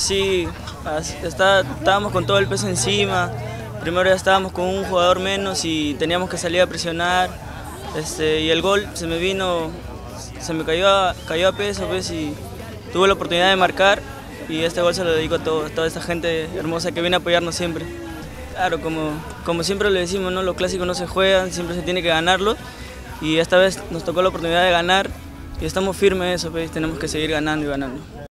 sí, estábamos con todo el peso encima. Primero ya estábamos con un jugador menos y teníamos que salir a presionar. Y el gol se me vino, se me cayó a peso pues, y tuve la oportunidad de marcar. Y este gol se lo dedico a toda esta gente hermosa que viene a apoyarnos siempre. Claro, como siempre le decimos, ¿no? Los clásicos no se juegan, siempre se tiene que ganarlos. Y esta vez nos tocó la oportunidad de ganar y estamos firmes en eso, pues, tenemos que seguir ganando y ganando.